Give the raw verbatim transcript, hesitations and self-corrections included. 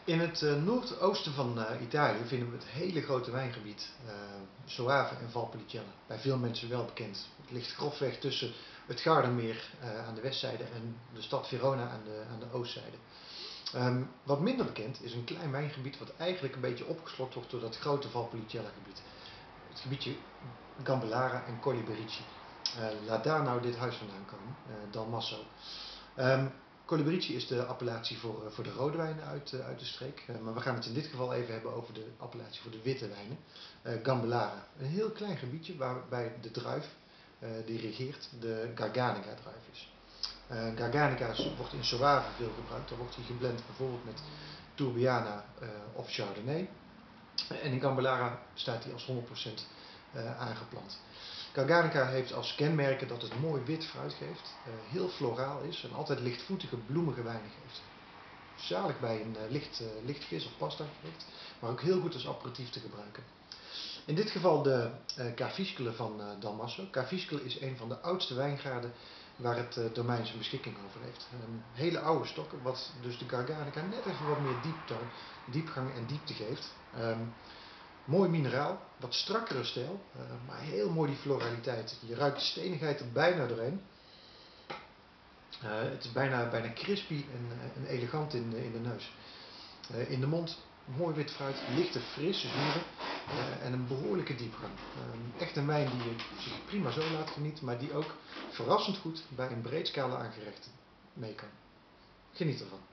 In het uh, noordoosten van uh, Italië vinden we het hele grote wijngebied uh, Soave en Valpolicella. Bij veel mensen wel bekend. Het ligt grofweg tussen het Gardameer uh, aan de westzijde en de stad Verona aan de, aan de oostzijde. Um, wat minder bekend is een klein wijngebied wat eigenlijk een beetje opgeslokt wordt door dat grote Valpolicella gebied. Het gebiedje Gambellara en Colli Berici. Uh, laat daar nou dit huis vandaan komen, uh, Dalmasso. Um, Colli Berici is de appellatie voor, uh, voor de rode wijnen uit, uh, uit de streek. Uh, maar we gaan het in dit geval even hebben over de appellatie voor de witte wijnen. Uh, Gambellara, een heel klein gebiedje waarbij de druif uh, die regeert de Garganega druif is. Uh, Garganega wordt in Soave veel gebruikt. Dan wordt hij geblend bijvoorbeeld met Tourbiana uh, of Chardonnay. En in Gambellara staat hij als honderd procent uh, aangeplant. Garganega heeft als kenmerken dat het mooi wit fruit geeft, uh, heel floraal is en altijd lichtvoetige, bloemige wijnen geeft. Zalig bij een uh, licht, uh, licht vis of pasta gerecht, maar ook heel goed als aperitief te gebruiken. In dit geval de uh, Carfiscole van uh, Dalmasso. Carfiscole is een van de oudste wijngaarden waar het uh, domein zijn beschikking over heeft. Een hele oude stok, wat dus de Garganega net even wat meer diepte, diepgang en diepte geeft. Um, Mooi mineraal, wat strakkere stijl, uh, maar heel mooi die floraliteit. Je ruikt de stenigheid er bijna doorheen. Uh, het is bijna, bijna crispy en, uh, en elegant in, uh, in de neus. Uh, in de mond mooi wit fruit, lichte frisse zuren uh, en een behoorlijke diepgang. Uh, echt een wijn die je zich prima zo laat genieten, maar die ook verrassend goed bij een breed scala aan gerechten mee kan. Geniet ervan.